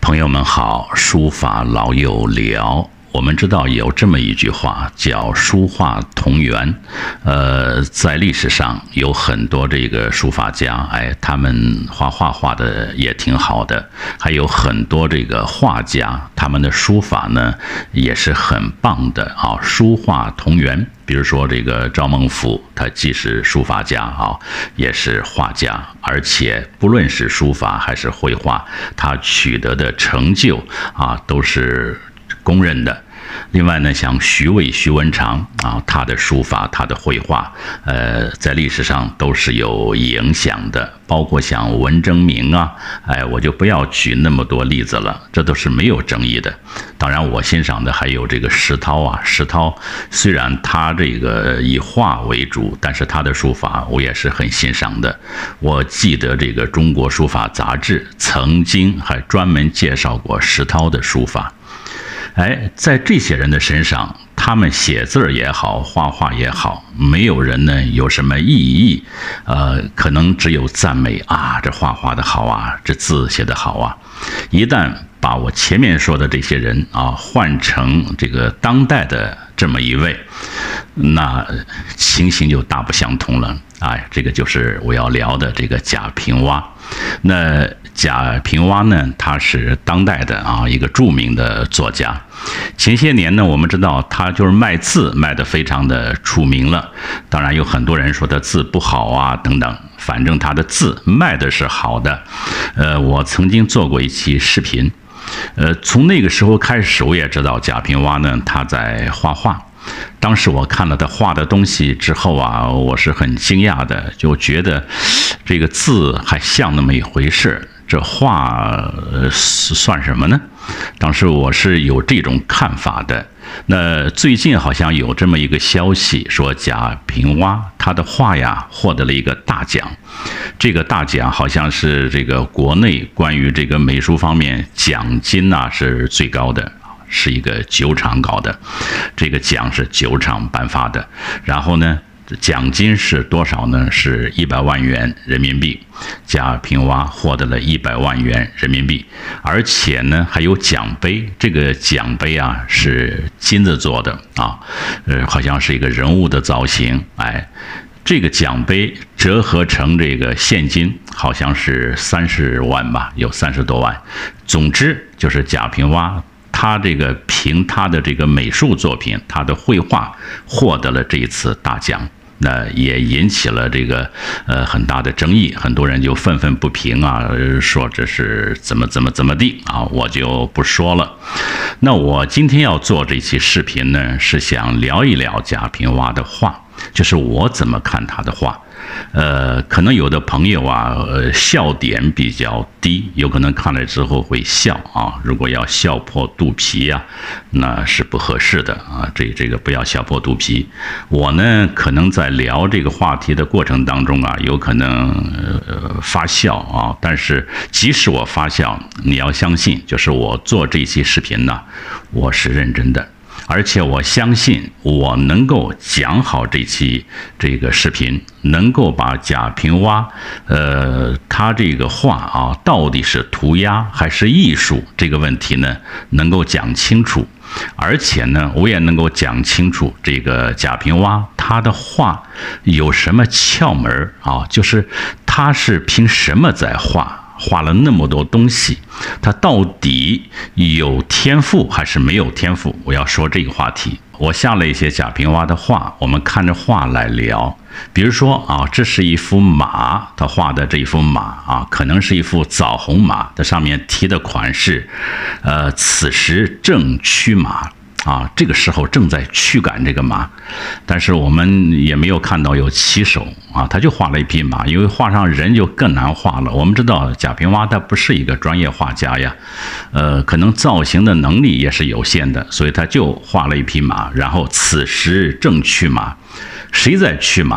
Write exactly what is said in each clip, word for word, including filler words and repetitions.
朋友们好，书法老友聊。我们知道有这么一句话叫书画同源，呃，在历史上有很多这个书法家，哎，他们画画画的也挺好的，还有很多这个画家，他们的书法呢也是很棒的啊，书画同源。比如说这个赵孟頫，他既是书法家啊，也是画家，而且不论是书法还是绘画，他取得的成就啊都是公认的。另外呢，像徐渭、徐文长啊，他的书法、他的绘画，呃，在历史上都是有影响的。包括像文征明啊，哎，我就不要举那么多例子了，这都是没有争议的。当然，我欣赏的还有这个石涛啊，石涛虽然他这个以画为主，但是他的书法我也是很欣赏的。我记得这个《中国书法杂志》曾经还专门介绍过石涛的书法。哎，在这些人的身上，他们写字也好，画画也好，没有人呢有什么异议，呃，可能只有赞美啊，这画画的好啊，这字写得好啊。一旦把我前面说的这些人啊换成这个当代的这么一位，那情形就大不相同了。哎，这个就是我要聊的这个贾平凹。那贾平凹呢，他是当代的啊一个著名的作家。前些年呢，我们知道他就是卖字卖得非常的出名了。当然有很多人说他字不好啊等等，反正他的字卖的是好的。呃，我曾经做过一期视频。呃，从那个时候开始，我也知道贾平凹呢他在画画。当时我看了他画的东西之后啊，我是很惊讶的，就觉得这个字还像那么一回事，这画呃算什么呢？当时我是有这种看法的。那最近好像有这么一个消息，说贾平凹他的画呀获得了一个大奖，这个大奖好像是这个国内关于这个美术方面奖金呐、啊、是最高的。是一个酒厂搞的，这个奖是酒厂颁发的，然后呢，奖金是多少呢？是一百万元人民币。贾平凹获得了一百万元人民币，而且呢还有奖杯，这个奖杯啊是金子做的啊，呃，好像是一个人物的造型，哎。这个奖杯折合成这个现金，好像是三十万吧，有三十多万。总之就是贾平凹。他这个凭他的这个美术作品，他的绘画获得了这一次大奖，那也引起了这个呃很大的争议，很多人就愤愤不平啊，说这是怎么怎么怎么地啊，我就不说了。那我今天要做这期视频呢，是想聊一聊贾平凹的画，就是我怎么看他的画。呃，可能有的朋友啊，呃，笑点比较低，有可能看了之后会笑啊。如果要笑破肚皮呀、啊，那是不合适的啊。这这个不要笑破肚皮。我呢，可能在聊这个话题的过程当中啊，有可能呃发笑啊。但是即使我发笑，你要相信，就是我做这期视频呢，我是认真的。而且我相信我能够讲好这期这个视频，能够把贾平凹，呃，他这个画啊，到底是涂鸦还是艺术这个问题呢，能够讲清楚。而且呢，我也能够讲清楚这个贾平凹他的画有什么窍门啊，就是他是凭什么在画。画了那么多东西，他到底有天赋还是没有天赋？我要说这个话题。我下了一些贾平凹的画，我们看着画来聊。比如说啊，这是一幅马，他画的这一幅马啊，可能是一幅枣红马，它上面题的款式，呃，此时正驱马。啊，这个时候正在驱赶这个马，但是我们也没有看到有骑手啊，他就画了一匹马，因为画上人就更难画了。我们知道贾平凹他不是一个专业画家呀，呃，可能造型的能力也是有限的，所以他就画了一匹马，然后此时正驱马，谁在驱马？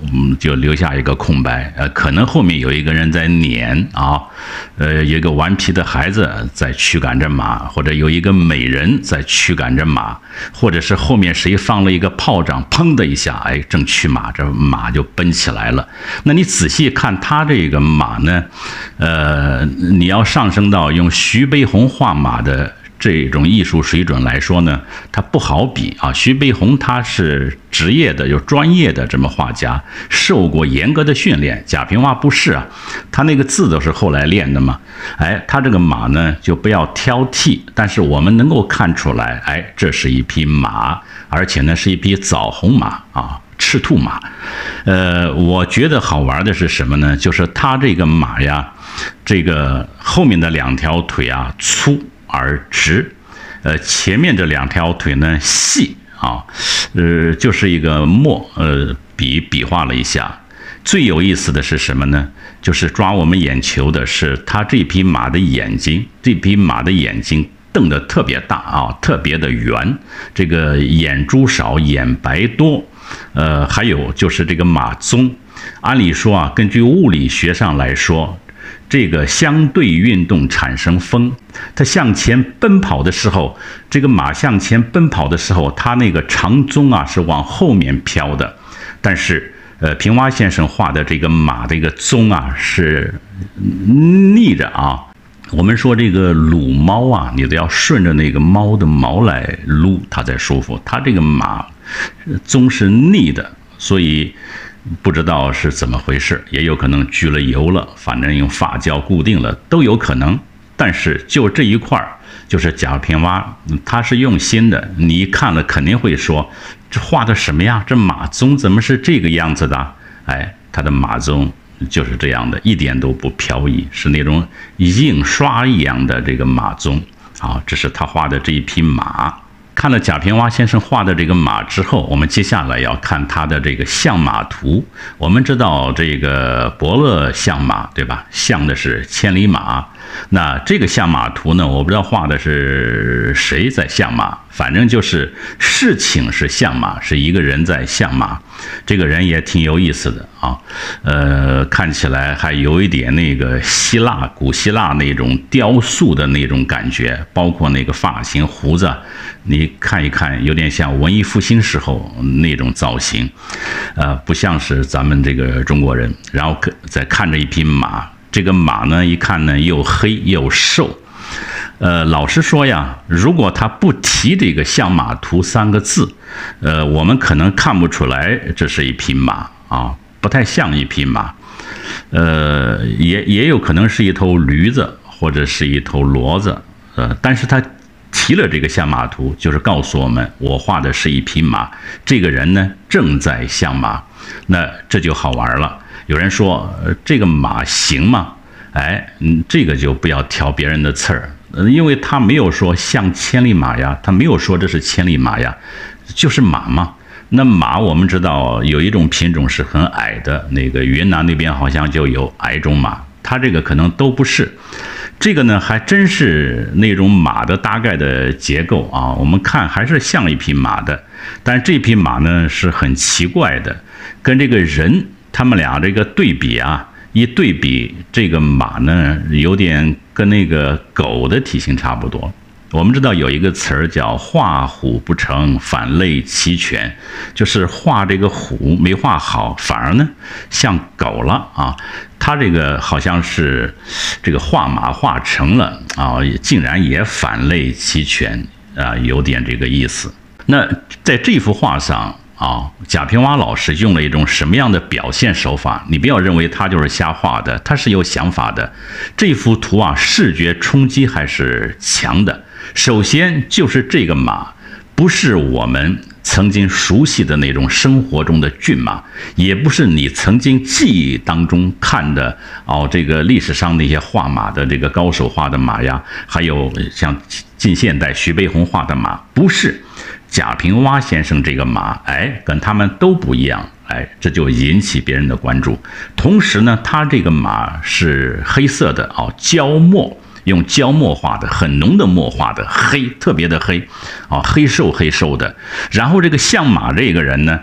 嗯，就留下一个空白，呃，可能后面有一个人在撵啊，呃，有一个顽皮的孩子在驱赶着马，或者有一个美人在驱赶着马，或者是后面谁放了一个炮仗，砰的一下，哎，正驱马，这马就奔起来了。那你仔细看他这个马呢，呃，你要上升到用徐悲鸿画马的这种艺术水准来说呢，他不好比啊。徐悲鸿他是职业的、有专业的这么画家，受过严格的训练。贾平凹不是啊，他那个字都是后来练的嘛。哎，他这个马呢就不要挑剔，但是我们能够看出来，哎，这是一匹马，而且呢是一匹枣红马啊。赤兔马，呃，我觉得好玩的是什么呢？就是它这个马呀，这个后面的两条腿啊粗而直，呃，前面这两条腿呢细啊，呃，就是一个墨，呃，笔比划了一下。最有意思的是什么呢？就是抓我们眼球的是它这匹马的眼睛，这匹马的眼睛瞪得特别大啊，特别的圆，这个眼珠少，眼白多。呃，还有就是这个马鬃，按理说啊，根据物理学上来说，这个相对运动产生风，它向前奔跑的时候，这个马向前奔跑的时候，它那个长鬃啊是往后面飘的，但是呃，平凹先生画的这个马的一个鬃啊是逆着啊。我们说这个撸猫啊，你都要顺着那个猫的毛来撸，它才舒服。它这个马鬃是逆的，所以不知道是怎么回事，也有可能焗了油了，反正用发胶固定了都有可能。但是就这一块儿，就是贾平凹，他是用心的，你一看了肯定会说，这画的什么呀？这马鬃怎么是这个样子的？哎，他的马鬃就是这样的，一点都不飘逸，是那种印刷一样的这个马鬃啊。这是他画的这一匹马。看了贾平凹先生画的这个马之后，我们接下来要看他的这个相马图。我们知道这个伯乐相马，对吧？相的是千里马。那这个相马图呢，我不知道画的是谁在相马，反正就是事情是相马，是一个人在相马。这个人也挺有意思的啊，呃，看起来还有一点那个希腊、古希腊那种雕塑的那种感觉，包括那个发型、胡子，你看一看，有点像文艺复兴时候那种造型，呃，不像是咱们这个中国人。然后再看着一匹马，这个马呢，一看呢又黑又瘦。呃，老实说呀，如果他不提这个相马图三个字，呃，我们可能看不出来这是一匹马啊，不太像一匹马。呃，也也有可能是一头驴子或者是一头骡子。呃，但是他提了这个相马图，就是告诉我们，我画的是一匹马，这个人呢正在相马。那这就好玩了。有人说，呃、这个马行吗？哎，嗯，这个就不要挑别人的刺儿。因为他没有说像千里马呀，他没有说这是千里马呀，就是马嘛。那马我们知道有一种品种是很矮的，那个云南那边好像就有矮种马，它这个可能都不是。这个呢还真是那种马的大概的结构啊，我们看还是像一匹马的，但这匹马呢是很奇怪的，跟这个人他们俩这个对比啊。一对比，这个马呢，有点跟那个狗的体型差不多。我们知道有一个词儿叫画虎不成反类齐全，就是画这个虎没画好，反而呢像狗了啊。他这个好像是这个画马画成了啊，竟然也反类齐全啊，有点这个意思。那在这幅画上。啊，贾平凹老师用了一种什么样的表现手法？你不要认为他就是瞎画的，他是有想法的。这幅图啊，视觉冲击还是强的。首先就是这个马，不是我们曾经熟悉的那种生活中的骏马，也不是你曾经记忆当中看的哦，这个历史上那些画马的这个高手画的马呀，还有像近现代徐悲鸿画的马，不是。贾平凹先生这个马，哎，跟他们都不一样，哎，这就引起别人的关注。同时呢，他这个马是黑色的哦，焦墨，用焦墨画的，很浓的墨画的，黑，特别的黑，啊、哦，黑瘦黑瘦的。然后这个相马这个人呢，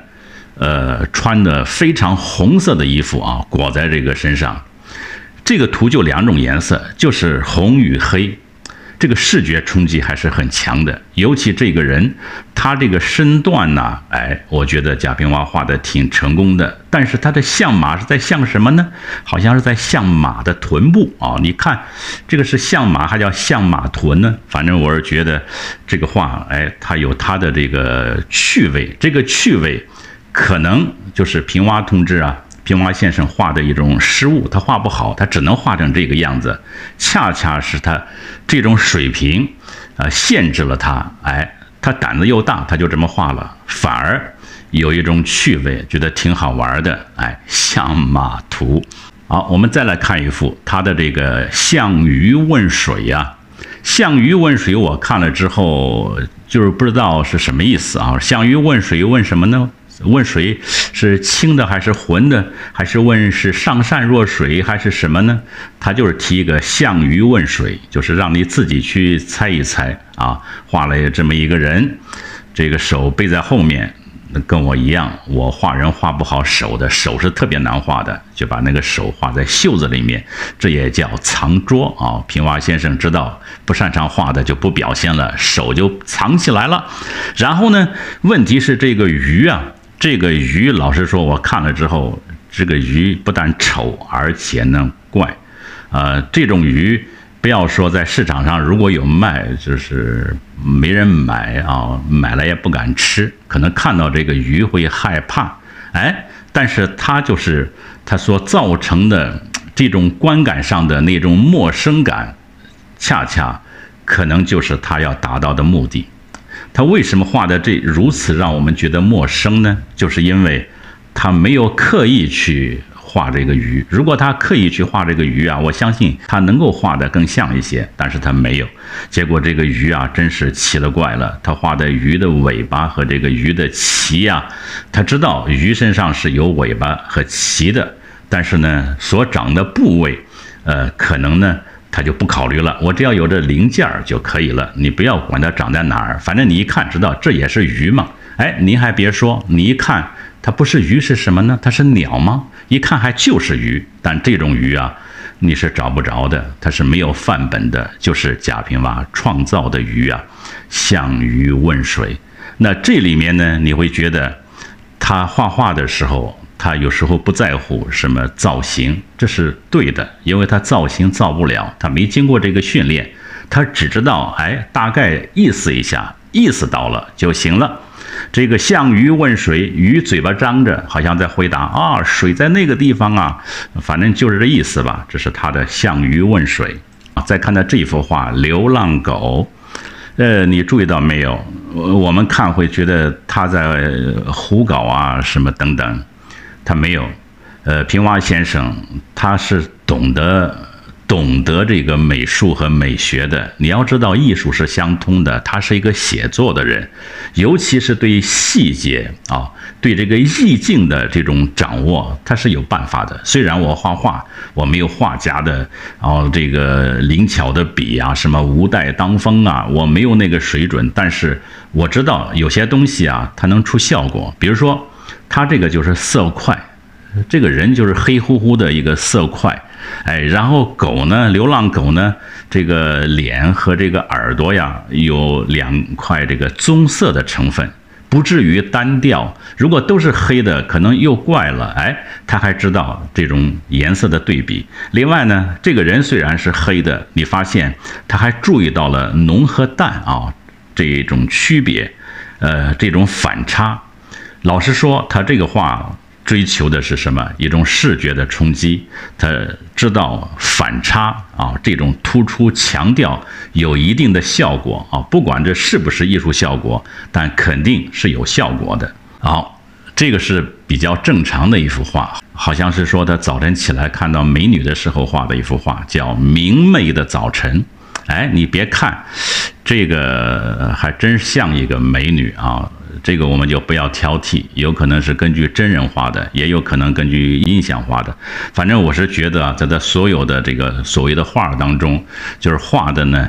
呃，穿的非常红色的衣服啊，裹在这个身上。这个图就两种颜色，就是红与黑。这个视觉冲击还是很强的，尤其这个人，他这个身段呢，哎，我觉得贾平凹画的挺成功的。但是他的像马是在像什么呢？好像是在像马的臀部啊！你看，这个是像马，还叫像马臀呢？反正我是觉得这个画，哎，它有它的这个趣味，这个趣味可能就是平凹同志啊。平凹先生画的一种失误，他画不好，他只能画成这个样子，恰恰是他这种水平，呃，限制了他。哎，他胆子又大，他就这么画了，反而有一种趣味，觉得挺好玩的。哎，象马图。好，我们再来看一幅他的这个项羽问水呀、啊。项羽问水，我看了之后就是不知道是什么意思啊。项羽问水问什么呢？问水是清的还是浑的，还是问是上善若水还是什么呢？他就是提一个项羽问水，就是让你自己去猜一猜啊。画了这么一个人，这个手背在后面，跟我一样，我画人画不好手的，手是特别难画的，就把那个手画在袖子里面，这也叫藏拙啊。平凹先生知道不擅长画的就不表现了，手就藏起来了。然后呢，问题是这个鱼啊。这个鱼，老实说，我看了之后，这个鱼不但丑，而且呢怪，呃，这种鱼不要说在市场上如果有卖，就是没人买啊，买了也不敢吃，可能看到这个鱼会害怕，哎，但是它就是它所造成的这种观感上的那种陌生感，恰恰可能就是它要达到的目的。他为什么画的这如此让我们觉得陌生呢？就是因为他没有刻意去画这个鱼。如果他刻意去画这个鱼啊，我相信他能够画得更像一些，但是他没有。结果这个鱼啊，真是奇了怪了。他画的鱼的尾巴和这个鱼的鳍啊，他知道鱼身上是有尾巴和鳍的，但是呢，所长的部位，呃，可能呢。他就不考虑了，我只要有这零件就可以了，你不要管它长在哪儿，反正你一看知道这也是鱼嘛。哎，您还别说，你一看它不是鱼是什么呢？它是鸟吗？一看还就是鱼，但这种鱼啊，你是找不着的，它是没有范本的，就是贾平凹创造的鱼啊。项羽问水，那这里面呢，你会觉得他画画的时候。他有时候不在乎什么造型，这是对的，因为他造型造不了，他没经过这个训练，他只知道哎，大概意思一下，意思到了就行了。这个项羽问水，鱼嘴巴张着，好像在回答啊，水在那个地方啊，反正就是这意思吧。这是他的项羽问水啊。再看到这幅画《流浪狗》，呃，你注意到没有？我们看会觉得他在胡搞啊，什么等等。他没有，呃，平凹先生他是懂得懂得这个美术和美学的。你要知道，艺术是相通的。他是一个写作的人，尤其是对细节啊，对这个意境的这种掌握，他是有办法的。虽然我画画，我没有画家的哦这个灵巧的笔啊，什么无带当风啊，我没有那个水准，但是我知道有些东西啊，它能出效果。比如说。他这个就是色块，这个人就是黑乎乎的一个色块，哎，然后狗呢，流浪狗呢，这个脸和这个耳朵呀，有两块这个棕色的成分，不至于单调。如果都是黑的，可能又怪了，哎，他还知道这种颜色的对比。另外呢，这个人虽然是黑的，你发现他还注意到了浓和淡啊这种区别，呃，这种反差。老实说，他这个画追求的是什么？一种视觉的冲击。他知道反差啊，这种突出强调有一定的效果啊，不管这是不是艺术效果，但肯定是有效果的。好，这个是比较正常的一幅画，好像是说他早晨起来看到美女的时候画的一幅画，叫《明媚的早晨》。哎，你别看这个，还真像一个美女啊。这个我们就不要挑剔，有可能是根据真人画的，也有可能根据印象画的。反正我是觉得啊，在他所有的这个所谓的画当中，就是画的呢，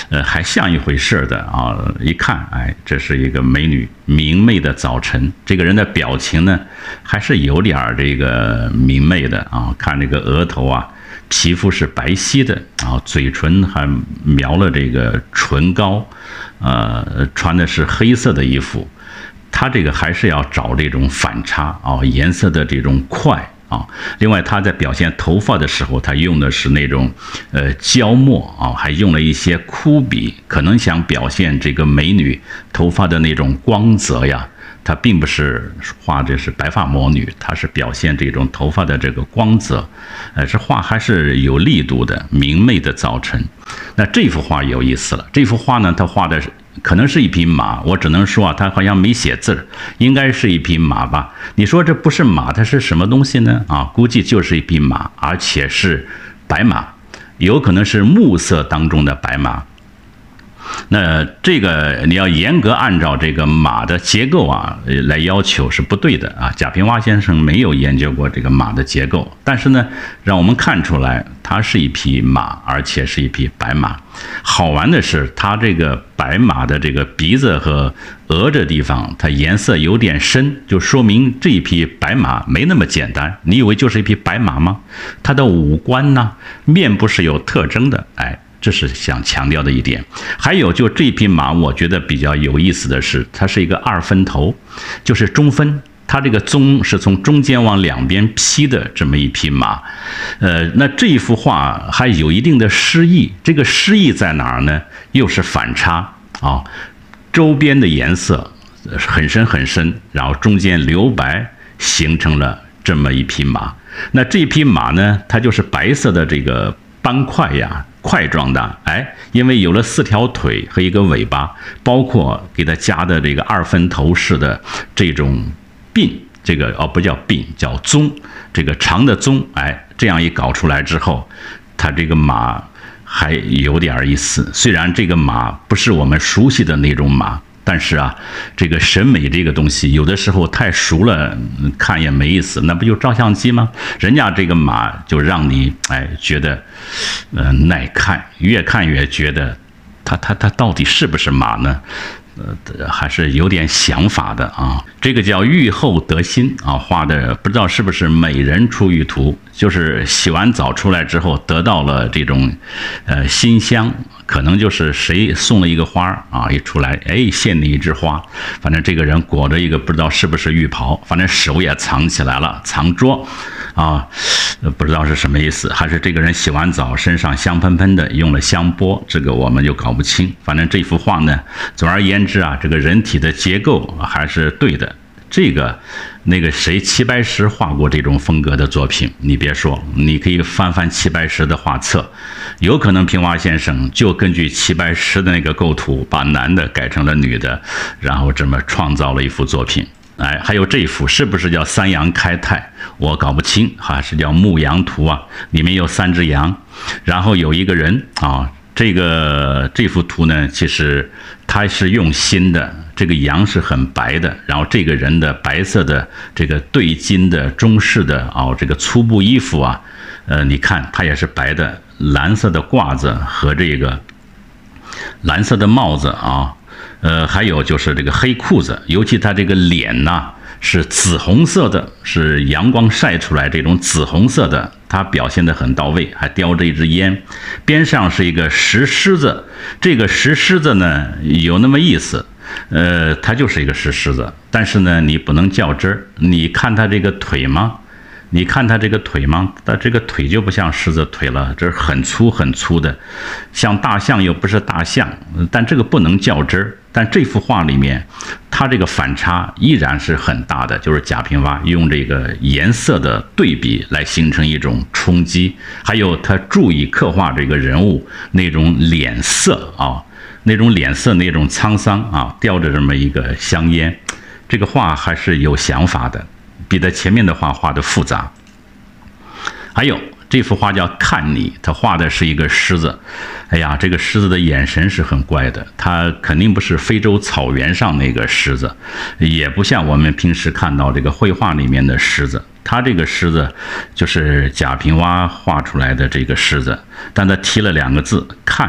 呃，还像一回事的啊！一看，哎，这是一个美女，明媚的早晨。这个人的表情呢，还是有点这个明媚的啊。看这个额头啊，皮肤是白皙的啊，嘴唇还描了这个唇膏，呃，穿的是黑色的衣服。他这个还是要找这种反差啊，颜色的这种快。啊，另外他在表现头发的时候，他用的是那种，呃，胶墨啊，还用了一些枯笔，可能想表现这个美女头发的那种光泽呀。他并不是画这是白发魔女，他是表现这种头发的这个光泽，呃，这画还是有力度的，明媚的早晨。那这幅画有意思了，这幅画呢，他画的是。可能是一匹马，我只能说啊，他好像没写字，应该是一匹马吧？你说这不是马，它是什么东西呢？啊，估计就是一匹马，而且是白马，有可能是暮色当中的白马。那这个你要严格按照这个马的结构啊来要求是不对的啊。贾平凹先生没有研究过这个马的结构，但是呢，让我们看出来它是一匹马，而且是一匹白马。好玩的是，它这个白马的这个鼻子和额这地方，它颜色有点深，就说明这一匹白马没那么简单。你以为就是一匹白马吗？它的五官呢，面部是有特征的，哎。这是想强调的一点。还有就这匹马，我觉得比较有意思的是，它是一个二分头，就是中分。它这个鬃是从中间往两边劈的这么一匹马。呃，那这一幅画还有一定的诗意。这个诗意在哪儿呢？又是反差啊，周边的颜色很深很深，然后中间留白，形成了这么一匹马。那这匹马呢，它就是白色的这个斑块呀。块状的，哎，因为有了四条腿和一个尾巴，包括给它加的这个二分头式的这种鬓，这个哦不叫鬓，叫鬃，这个长的鬃，哎，这样一搞出来之后，它这个马还有点意思。虽然这个马不是我们熟悉的那种马。但是啊，这个审美这个东西，有的时候太熟了，看也没意思。那不就照相机吗？人家这个马就让你哎觉得，呃耐看，越看越觉得，它它它到底是不是马呢？呃，还是有点想法的啊。这个叫浴后得心啊，画的不知道是不是美人出浴图，就是洗完澡出来之后得到了这种，呃馨香。可能就是谁送了一个花啊，一出来，哎，献你一枝花。反正这个人裹着一个不知道是不是浴袍，反正手也藏起来了，藏拙，啊，不知道是什么意思。还是这个人洗完澡身上香喷喷的，用了香波，这个我们就搞不清。反正这幅画呢，总而言之啊，这个人体的结构还是对的。这个那个谁齐白石画过这种风格的作品，你别说，你可以翻翻齐白石的画册，有可能平凹先生就根据齐白石的那个构图，把男的改成了女的，然后这么创造了一幅作品。哎，还有这一幅是不是叫三羊开泰？我搞不清，还是叫牧羊图啊？里面有三只羊，然后有一个人啊。这个这幅图呢，其实它是用心的。这个羊是很白的，然后这个人的白色的这个对襟的中式的哦，这个粗布衣服啊，呃，你看它也是白的，蓝色的褂子和这个蓝色的帽子啊，呃，还有就是这个黑裤子，尤其他这个脸呐是紫红色的，是阳光晒出来这种紫红色的。他表现得很到位，还叼着一支烟，边上是一个石狮子。这个石狮子呢，有那么意思，呃，它就是一个石狮子，但是呢，你不能较真儿。你看它这个腿吗？你看它这个腿吗？它这个腿就不像狮子腿了，这是很粗很粗的，像大象又不是大象，但这个不能较真儿。但这幅画里面，它这个反差依然是很大的，就是贾平凹用这个颜色的对比来形成一种冲击，还有他注意刻画这个人物那种脸色啊，那种脸色那种沧桑啊，叼着这么一个香烟，这个画还是有想法的，比他前面的画画的复杂。还有这幅画叫看你，他画的是一个狮子。哎呀，这个狮子的眼神是很怪的，它肯定不是非洲草原上那个狮子，也不像我们平时看到这个绘画里面的狮子。它这个狮子就是贾平凹画出来的这个狮子，但他提了两个字看你。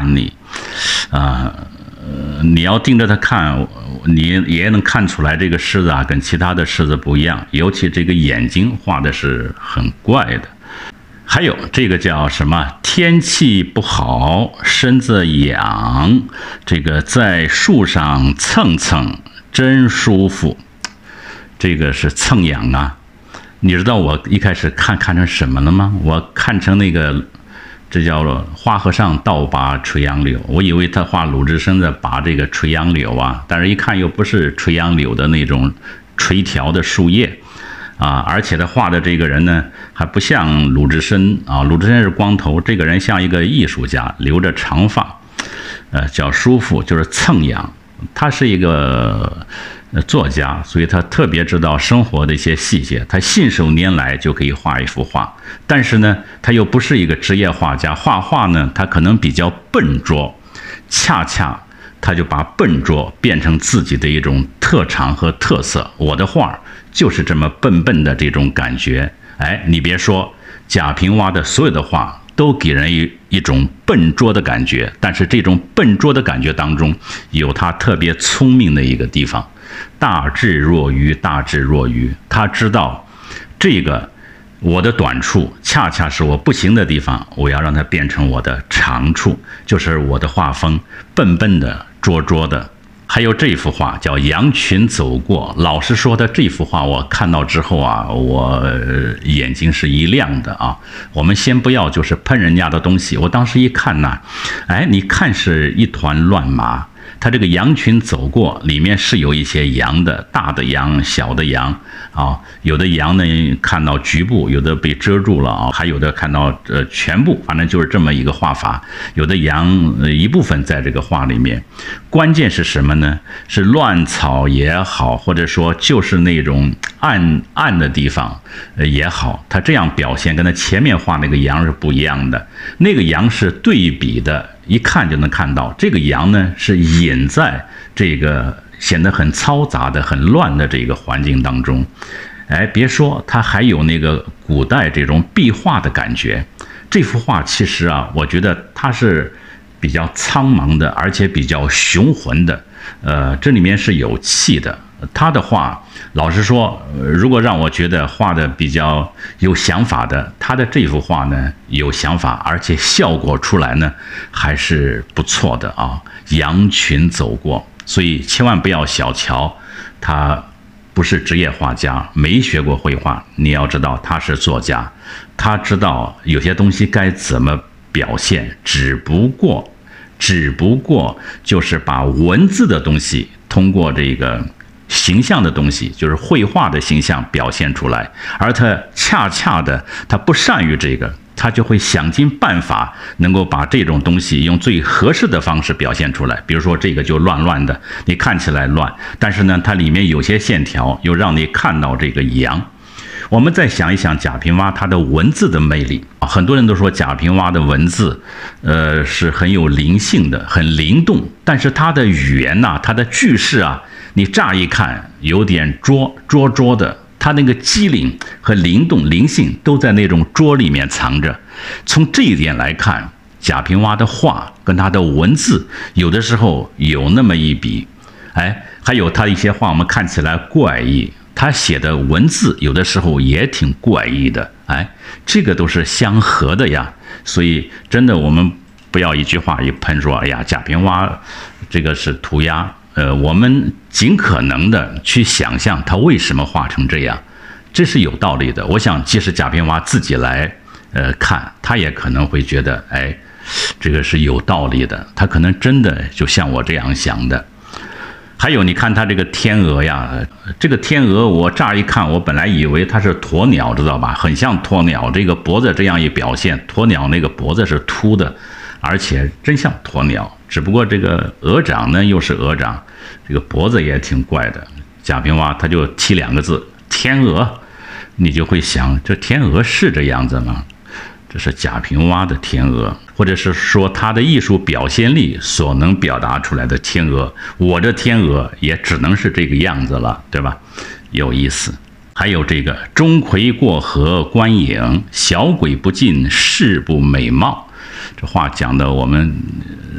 啊、呃，你要盯着它看，你也能看出来这个狮子啊跟其他的狮子不一样，尤其这个眼睛画的是很怪的。还有这个叫什么？天气不好，身子痒，这个在树上蹭蹭真舒服。这个是蹭痒啊！你知道我一开始看看成什么了吗？我看成那个，这叫做花和尚倒拔垂杨柳。我以为他画鲁智深在拔这个垂杨柳啊，但是一看又不是垂杨柳的那种垂条的树叶。啊，而且他画的这个人呢，还不像鲁智深啊，鲁智深是光头，这个人像一个艺术家，留着长发，呃，叫舒服，就是蹭痒。他是一个作家，所以他特别知道生活的一些细节，他信手拈来就可以画一幅画。但是呢，他又不是一个职业画家，画画呢，他可能比较笨拙，恰恰他就把笨拙变成自己的一种特长和特色。我的画就是这么笨笨的这种感觉。哎，你别说，贾平凹的所有的画都给人一一种笨拙的感觉，但是这种笨拙的感觉当中有他特别聪明的一个地方，大智若愚，大智若愚。他知道这个我的短处恰恰是我不行的地方，我要让它变成我的长处，就是我的画风笨笨的、拙拙的。还有这幅画叫《羊群走过》，老实说的，这幅画我看到之后啊，我眼睛是一亮的啊。我们先不要就是喷人家的东西，我当时一看呢，哎，你看是一团乱麻。它这个羊群走过，里面是有一些羊的，大的羊、小的羊啊，有的羊呢看到局部，有的被遮住了啊，还有的看到呃全部，反正就是这么一个画法。有的羊、呃、一部分在这个画里面，关键是什么呢？是乱草也好，或者说就是那种暗暗的地方呃也好，它这样表现跟它前面画那个羊是不一样的。那个羊是对比的。一看就能看到，这个羊呢是隐在这个显得很嘈杂的、很乱的这个环境当中。哎，别说，它还有那个古代这种壁画的感觉。这幅画其实啊，我觉得它是比较苍茫的，而且比较雄浑的。呃，这里面是有气的。他的画，老实说，如果让我觉得画的比较有想法的，他的这幅画呢有想法，而且效果出来呢还是不错的啊。羊群走过，所以千万不要小瞧他，不是职业画家，没学过绘画。你要知道他是作家，他知道有些东西该怎么表现，只不过，只不过就是把文字的东西通过这个。形象的东西，就是绘画的形象表现出来，而他恰恰的他不善于这个，他就会想尽办法能够把这种东西用最合适的方式表现出来。比如说这个就乱乱的，你看起来乱，但是呢它里面有些线条又让你看到这个羊。我们再想一想贾平凹他的文字的魅力啊，很多人都说贾平凹的文字，呃是很有灵性的，很灵动，但是他的语言呐、啊，他的句式啊，你乍一看有点拙拙拙的，他那个机灵和灵动、灵性都在那种拙里面藏着。从这一点来看，贾平凹的画跟他的文字有的时候有那么一比，哎，还有他一些画我们看起来怪异。他写的文字有的时候也挺怪异的，哎，这个都是相合的呀。所以真的，我们不要一句话一喷说，哎呀，贾平凹这个是涂鸦。呃，我们尽可能的去想象他为什么画成这样，这是有道理的。我想，即使贾平凹自己来呃看，他也可能会觉得，哎，这个是有道理的。他可能真的就像我这样想的。还有，你看它这个天鹅呀，这个天鹅我乍一看，我本来以为它是鸵鸟，知道吧？很像鸵鸟，这个脖子这样一表现，鸵鸟那个脖子是凸的，而且真像鸵鸟。只不过这个鹅掌呢又是鹅掌，这个脖子也挺怪的。贾平凹他就提两个字天鹅，你就会想，这天鹅是这样子吗？这是贾平凹的天鹅，或者是说他的艺术表现力所能表达出来的天鹅。我的天鹅也只能是这个样子了，对吧？有意思。还有这个钟馗过河观影，小鬼不进誓不美貌。这话讲的我们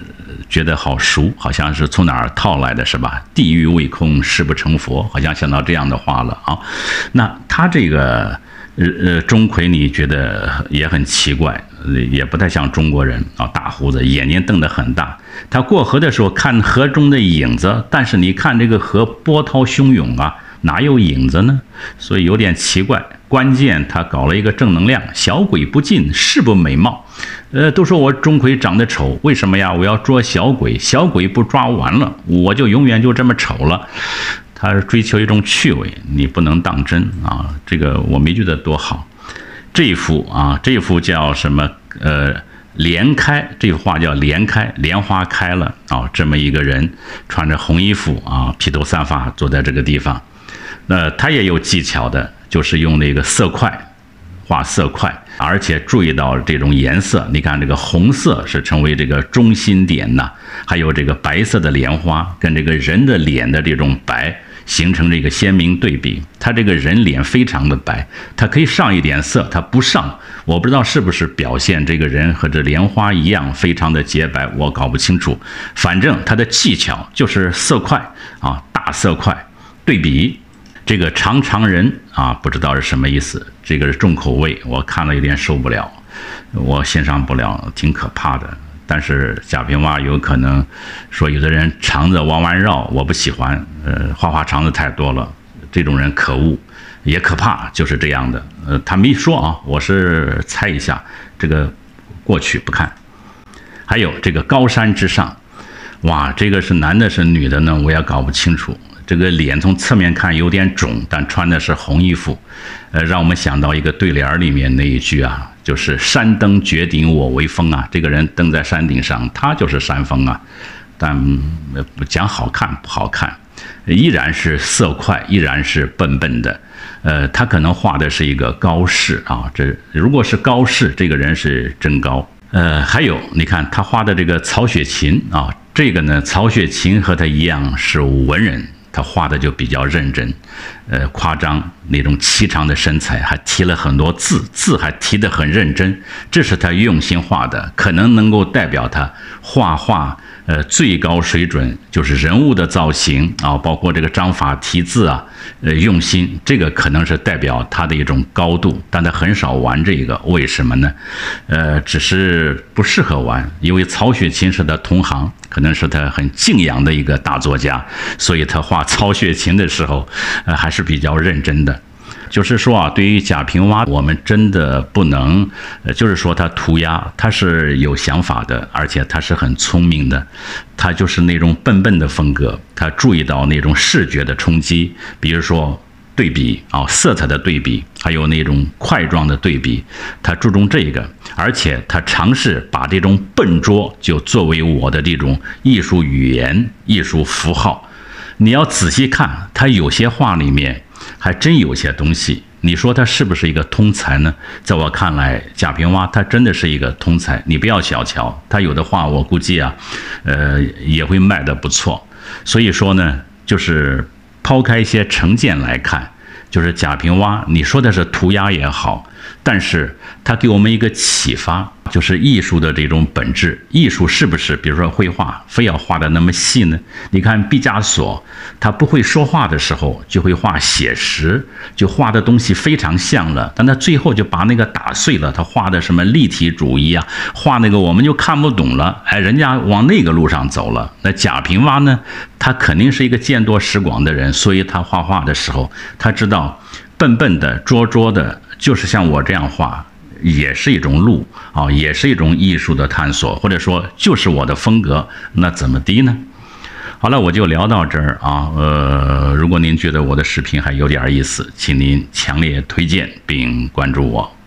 觉得好熟，好像是从哪儿套来的，是吧？地狱未空，誓不成佛，好像想到这样的话了啊。那他这个呃呃钟馗，你觉得也很奇怪，也不太像中国人啊，大胡子，眼睛瞪得很大。他过河的时候看河中的影子，但是你看这个河波涛汹涌啊，哪有影子呢？所以有点奇怪。关键他搞了一个正能量，小鬼不进，誓不美貌。呃，都说我钟馗长得丑，为什么呀？我要捉小鬼，小鬼不抓完了，我就永远就这么丑了。他是追求一种趣味，你不能当真啊。这个我没觉得多好。这一幅啊，这一幅叫什么？呃，莲开，这幅画叫莲开，莲花开了啊。这么一个人穿着红衣服啊，披头散发坐在这个地方。那他也有技巧的，就是用那个色块画色块，而且注意到这种颜色。你看这个红色是成为这个中心点呐，还有这个白色的莲花跟这个人的脸的这种白形成这个鲜明对比。他这个人脸非常的白，他可以上一点色，他不上，我不知道是不是表现这个人和这莲花一样非常的洁白，我搞不清楚。反正他的技巧就是色块啊，大色块对比。这个长长人啊，不知道是什么意思，这个是重口味，我看了有点受不了，我欣赏不了，挺可怕的。但是贾平凹有可能说有的人肠子往外绕，我不喜欢，呃，花花肠子太多了，这种人可恶，也可怕，就是这样的。呃，他没说啊，我是猜一下，这个过去不看。还有这个高山之上，哇，这个是男的是女的呢，我也搞不清楚。这个脸从侧面看有点肿，但穿的是红衣服，呃，让我们想到一个对联里面那一句啊，就是山登绝顶我为峰啊。这个人登在山顶上，他就是山峰啊。但讲好看不好看，依然是色块，依然是笨笨的。呃，他可能画的是一个高士啊，这如果是高士，这个人是真高。呃，还有你看他画的这个曹雪芹啊，这个呢，曹雪芹和他一样是文人。他画的就比较认真，呃，夸张那种颀长的身材，还提了很多字，字还提得很认真，这是他用心画的，可能能够代表他画画呃最高水准，就是人物的造型啊，包括这个章法题字啊，呃，用心，这个可能是代表他的一种高度，但他很少玩这个，为什么呢？呃，只是不适合玩，因为曹雪芹是他同行，可能是他很敬仰的一个大作家，所以他画曹雪芹的时候，呃，还是比较认真的。就是说啊，对于贾平凹，我们真的不能，呃，就是说他涂鸦，他是有想法的，而且他是很聪明的，他就是那种笨笨的风格，他注意到那种视觉的冲击，比如说对比啊，色彩的对比，还有那种块状的对比，他注重这个，而且他尝试把这种笨拙就作为我的这种艺术语言、艺术符号。你要仔细看，他有些画里面还真有些东西。你说他是不是一个通才呢？在我看来，贾平凹他真的是一个通才，你不要小瞧他有的画，我估计啊，呃，也会卖得不错。所以说呢，就是抛开一些成见来看，就是贾平凹，你说的是涂鸦也好，但是他给我们一个启发，就是艺术的这种本质。艺术是不是比如说绘画非要画的那么细呢？你看毕加索，他不会说话的时候就会画写实，就画的东西非常像了，但他最后就把那个打碎了，他画的什么立体主义啊，画那个我们就看不懂了，哎，人家往那个路上走了。那贾平凹呢，他肯定是一个见多识广的人，所以他画画的时候，他知道笨笨的拙拙的，就是像我这样画也是一种路啊，也是一种艺术的探索，或者说就是我的风格，那怎么的呢？好了，我就聊到这儿啊。呃，如果您觉得我的视频还有点意思，请您强烈推荐并关注我。